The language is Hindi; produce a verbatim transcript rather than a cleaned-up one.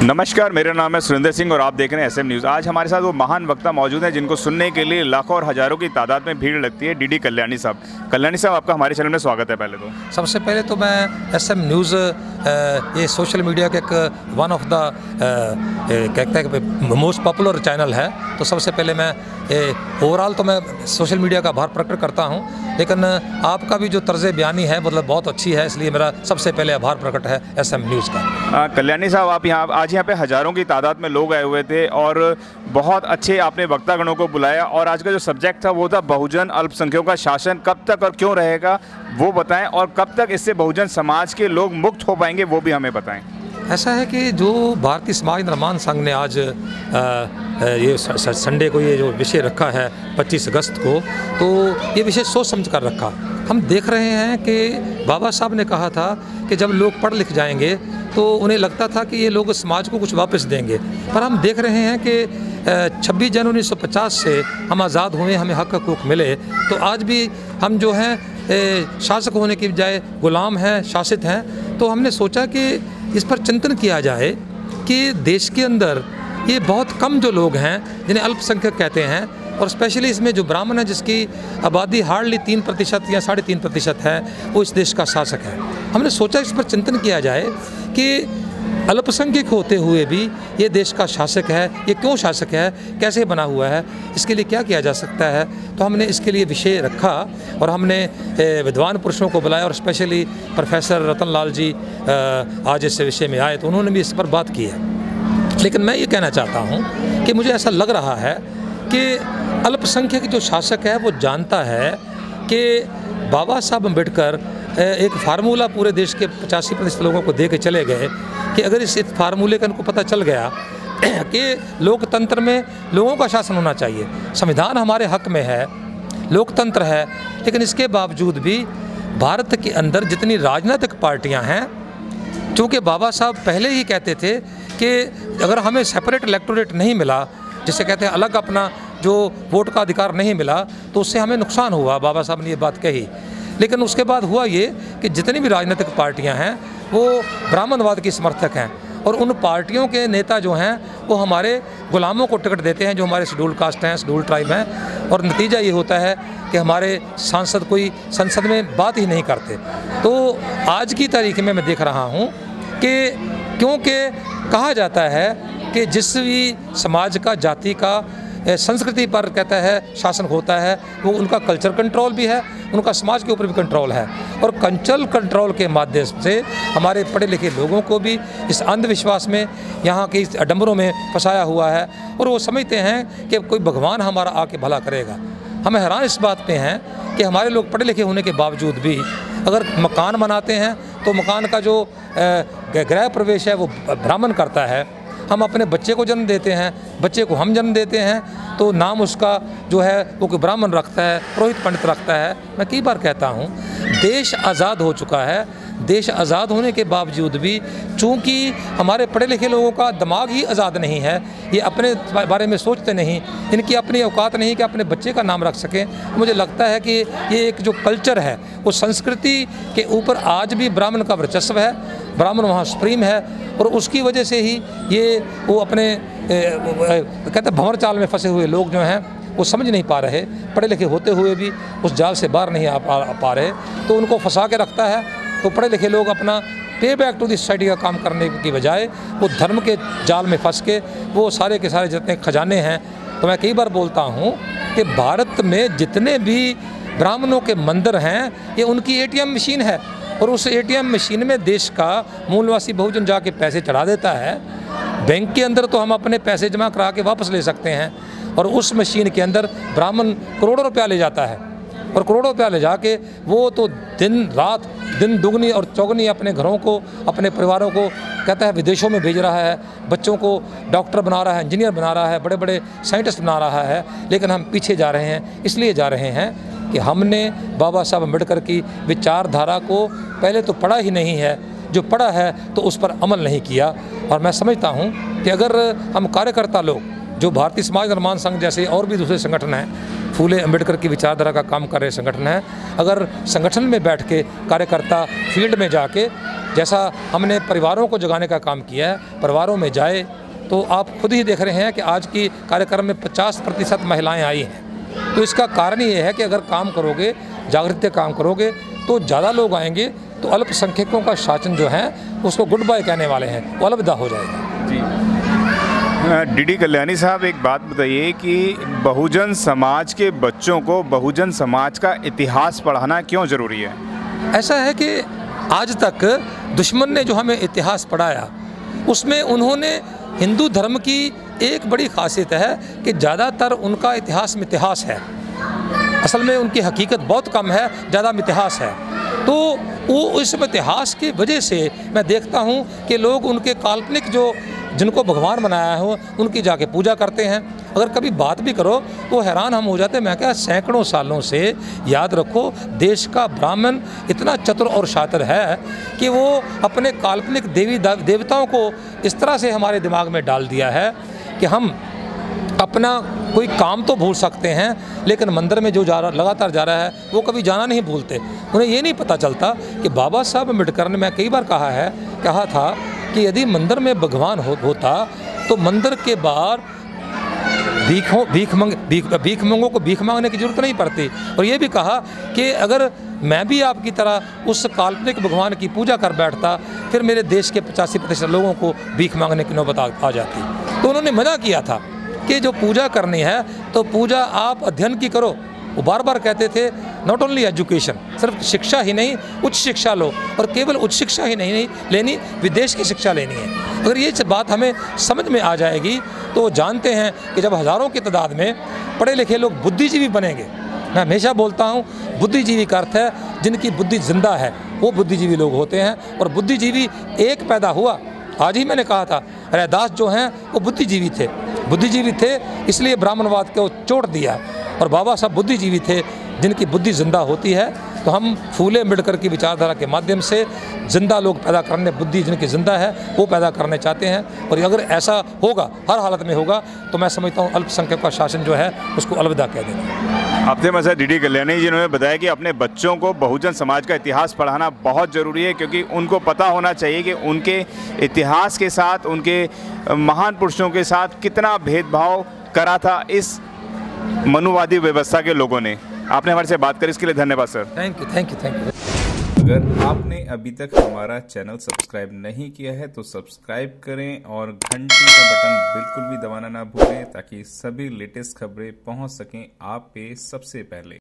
नमस्कार, मेरा नाम है सुरेंद्र सिंह और आप देख रहे हैं एसएम न्यूज़। आज हमारे साथ वो महान वक्ता मौजूद हैं जिनको सुनने के लिए लाखों और हज़ारों की तादाद में भीड़ लगती है। डीडी कल्याणी साहब। कल्याणी साहब, आपका हमारे चैनल में स्वागत है। पहले तो सबसे पहले तो मैं एसएम न्यूज़ ये सोशल मीडिया के एक वन ऑफ द कहते हैं कि मोस्ट पॉपुलर चैनल है, तो सबसे पहले मैं ओवरऑल तो मैं सोशल मीडिया का आभार प्रकट करता हूं, लेकिन आपका भी जो तर्ज़ बयानी है मतलब बहुत अच्छी है, इसलिए मेरा सबसे पहले आभार प्रकट है एसएम न्यूज़ का। कल्याणी साहब, आप यहाँ आज यहाँ पे हज़ारों की तादाद में लोग आए हुए थे और बहुत अच्छे आपने वक्तागणों को बुलाया, और आज का जो सब्जेक्ट था वो था बहुजन अल्पसंख्यकों का शासन कब तक और क्यों रहेगा वो बताएं, और कब तक इससे बहुजन समाज के लोग मुक्त हो पाएंगे वो भी हमें बताएं। ऐसा है कि जो भारतीय समाज निर्माण संघ ने आज आ, ये संडे को ये जो विषय रखा है पच्चीस अगस्त को, तो ये विषय सोच समझ कर रखा। हम देख रहे हैं कि बाबा साहब ने कहा था कि जब लोग पढ़ लिख जाएंगे तो उन्हें लगता था कि ये लोग समाज को कुछ वापस देंगे, पर हम देख रहे हैं कि छब्बीस जनवरी उन्नीस सौ पचास से हम आज़ाद हुए, हमें हक हकूक़ मिले, तो आज भी हम जो हैं शासक होने की बजाय गुलाम हैं, शासित हैं। तो हमने सोचा कि इस पर चिंतन किया जाए कि देश के अंदर ये बहुत कम जो लोग हैं जिन्हें अल्पसंख्यक कहते हैं, और स्पेशली इसमें जो ब्राह्मण है जिसकी आबादी हार्डली तीन प्रतिशत या साढ़े तीन प्रतिशत है, वो इस देश का शासक है। हमने सोचा इस पर चिंतन किया जाए कि अल्पसंख्यक होते हुए भी ये देश का शासक है, ये क्यों शासक है, कैसे बना हुआ है, इसके लिए क्या किया जा सकता है। तो हमने इसके लिए विषय रखा और हमने विद्वान पुरुषों को बुलाया, और स्पेशली प्रोफेसर रतन लाल जी आज इस विषय में आए तो उन्होंने भी इस पर बात की है। लेकिन मैं ये कहना चाहता हूँ कि मुझे ऐसा लग रहा है कि अल्पसंख्यक जो शासक है वो जानता है कि बाबा साहब अम्बेडकर एक फार्मूला पूरे देश के पचासी प्रतिशत लोगों को दे के चले गए कि अगर इस फार्मूले का इनको पता चल गया कि लोकतंत्र में लोगों का शासन होना चाहिए, संविधान हमारे हक में है, लोकतंत्र है, लेकिन इसके बावजूद भी भारत के अंदर जितनी राजनीतिक पार्टियां हैं, चूँकि बाबा साहब पहले ही कहते थे कि अगर हमें सेपरेट इलेक्टोरेट नहीं मिला, जिसे कहते हैं अलग अपना जो वोट का अधिकार नहीं मिला, तो उससे हमें नुकसान हुआ। बाबा साहब ने ये बात कही, लेकिन उसके बाद हुआ ये कि जितनी भी राजनीतिक पार्टियां हैं वो ब्राह्मणवाद की समर्थक हैं, और उन पार्टियों के नेता जो हैं वो हमारे गुलामों को टिकट देते हैं जो हमारे शेड्यूल कास्ट हैं, शेड्यूल ट्राइब हैं, और नतीजा ये होता है कि हमारे सांसद कोई संसद में बात ही नहीं करते। तो आज की तारीख में मैं देख रहा हूँ कि क्योंकि कहा जाता है कि जिस भी समाज का, जाति का, संस्कृति पर कहता है शासन होता है, वो उनका कल्चर कंट्रोल भी है, उनका समाज के ऊपर भी कंट्रोल है, और कल्चरल कंट्रोल के माध्यम से हमारे पढ़े लिखे लोगों को भी इस अंधविश्वास में, यहाँ के इस अडंबरों में फंसाया हुआ है, और वो समझते हैं कि कोई भगवान हमारा आके भला करेगा। हमें हैरान इस बात पे हैं कि हमारे लोग पढ़े लिखे होने के बावजूद भी अगर मकान बनाते हैं तो मकान का जो गृह प्रवेश है वो ब्राह्मण करता है। हम अपने बच्चे को जन्म देते हैं, बच्चे को हम जन्म देते हैं तो नाम उसका जो है वो कोई ब्राह्मण रखता है, पुरोहित पंडित रखता है। मैं कई बार कहता हूँ देश आज़ाद हो चुका है, देश आज़ाद होने के बावजूद भी चूँकि हमारे पढ़े लिखे लोगों का दिमाग ही आज़ाद नहीं है, ये अपने बारे में सोचते नहीं, इनकी अपनी औकात नहीं कि अपने बच्चे का नाम रख सकें। मुझे लगता है कि ये एक जो कल्चर है वो संस्कृति के ऊपर आज भी ब्राह्मण का वर्चस्व है, ब्राह्मण वहाँ सुप्रीम है, और उसकी वजह से ही ये वो अपने कहते हैं भंवर चाल में फंसे हुए लोग जो हैं वो समझ नहीं पा रहे, पढ़े लिखे होते हुए भी उस जाल से बाहर नहीं आ पा, आ पा रहे, तो उनको फंसा के रखता है। तो पढ़े लिखे लोग अपना पे बैक टू द सोसाइटी का काम करने की बजाय वो धर्म के जाल में फंस के वो सारे के सारे जितने खजाने हैं, तो मैं कई बार बोलता हूँ कि भारत में जितने भी ब्राह्मणों के मंदिर हैं ये उनकी एटीएम मशीन है, और उस एटीएम मशीन में देश का मूलवासी बहुजन जाके पैसे चढ़ा देता है। बैंक के अंदर तो हम अपने पैसे जमा करा के वापस ले सकते हैं, और उस मशीन के अंदर ब्राह्मण करोड़ों रुपया ले जाता है, और करोड़ों रुपया ले जाके वो तो दिन रात दिन दुगनी और चौगनी अपने घरों को, अपने परिवारों को कहता है विदेशों में भेज रहा है, बच्चों को डॉक्टर बना रहा है, इंजीनियर बना रहा है, बड़े बड़े साइंटिस्ट बना रहा है। लेकिन हम पीछे जा रहे हैं, इसलिए जा रहे हैं कि हमने बाबा साहब अम्बेडकर की विचारधारा को पहले तो पढ़ा ही नहीं है, जो पढ़ा है तो उस पर अमल नहीं किया। और मैं समझता हूँ कि अगर हम कार्यकर्ता लोग जो भारतीय समाज निर्माण संघ जैसे और भी दूसरे संगठन हैं, फूले अम्बेडकर की विचारधारा का काम कर रहे संगठन हैं, अगर संगठन में बैठ के कार्यकर्ता फील्ड में जाके जैसा हमने परिवारों को जगाने का काम किया है, परिवारों में जाए तो आप खुद ही देख रहे हैं कि आज की कार्यक्रम में पचास प्रतिशत महिलाएं आई हैं। तो इसका कारण ये है कि अगर काम करोगे, जागृति काम करोगे तो ज़्यादा लोग आएंगे, तो अल्पसंख्यकों का शासन जो है उसको गुड बाय कहने वाले हैं, वो अलविदा हो जाएगा। जी डी डी कल्याणी साहब, एक बात बताइए कि बहुजन समाज के बच्चों को बहुजन समाज का इतिहास पढ़ाना क्यों ज़रूरी है? ऐसा है कि आज तक दुश्मन ने जो हमें इतिहास पढ़ाया उसमें उन्होंने हिंदू धर्म की एक बड़ी खासियत है कि ज़्यादातर उनका इतिहास मिथिहास है। असल में उनकी हकीकत बहुत कम है, ज़्यादा मिथिहास है। तो वो इस इतिहास की वजह से मैं देखता हूँ कि लोग उनके काल्पनिक जो जिनको भगवान बनाया हो उनकी जाके पूजा करते हैं। अगर कभी बात भी करो तो हैरान हम हो जाते हैं। मैं क्या, सैकड़ों सालों से, याद रखो, देश का ब्राह्मण इतना चतुर और शातिर है कि वो अपने काल्पनिक देवी देवताओं को इस तरह से हमारे दिमाग में डाल दिया है कि हम अपना कोई काम तो भूल सकते हैं लेकिन मंदिर में जो जा रहा लगातार जा रहा है वो कभी जाना नहीं भूलते। उन्हें ये नहीं पता चलता कि बाबा साहब अम्बेडकर ने, मैं कई बार कहा है कहा था कि यदि मंदिर में भगवान हो, होता तो मंदिर के बाहर भीखों भीख मंग भीख भीख मंगों को भीख मांगने की जरूरत नहीं पड़ती। और ये भी कहा कि अगर मैं भी आपकी तरह उस काल्पनिक भगवान की पूजा कर बैठता फिर मेरे देश के पचासी प्रतिशत लोगों को भीख मांगने की नौबत आ जाती। तो उन्होंने मना किया था कि जो पूजा करनी है तो पूजा आप अध्ययन की करो। वो बार बार कहते थे नॉट ओनली एजुकेशन, सिर्फ शिक्षा ही नहीं, उच्च शिक्षा लो, और केवल उच्च शिक्षा ही नहीं, नहीं लेनी, विदेश की शिक्षा लेनी है। अगर ये बात हमें समझ में आ जाएगी तो जानते हैं कि जब हज़ारों की तादाद में पढ़े लिखे लोग बुद्धिजीवी बनेंगे। मैं हमेशा बोलता हूँ बुद्धिजीवी का अर्थ है जिनकी बुद्धि जिंदा है, वो बुद्धिजीवी लोग होते हैं। और बुद्धिजीवी एक पैदा हुआ, आज ही मैंने कहा था, रैदास जो हैं वो बुद्धिजीवी थे, बुद्धिजीवी थे इसलिए ब्राह्मणवाद को चोट दिया। और बाबा साहब बुद्धिजीवी थे जिनकी बुद्धि जिंदा होती है। तो हम फूले अम्बेडकर की विचारधारा के माध्यम से जिंदा लोग पैदा करने, बुद्धि जिनकी जिंदा है वो पैदा करने चाहते हैं। और अगर ऐसा होगा, हर हालत में होगा, तो मैं समझता हूँ अल्पसंख्यक का शासन जो है उसको अलविदा कह देना। आपने मजा डी डी कल्याणी जी ने बताया कि अपने बच्चों को बहुजन समाज का इतिहास पढ़ाना बहुत ज़रूरी है, क्योंकि उनको पता होना चाहिए कि उनके इतिहास के साथ, उनके महान पुरुषों के साथ कितना भेदभाव करा था इस मनुवादी व्यवस्था के लोगों ने। आपने हमारे से बात करी, इसके लिए धन्यवाद sir. Thank you thank you thank you. अगर आपने अभी तक हमारा चैनल सब्सक्राइब नहीं किया है तो सब्सक्राइब करें और घंटी का बटन बिल्कुल भी दबाना ना भूलें ताकि सभी लेटेस्ट खबरें पहुंच सकें आप पे सबसे पहले।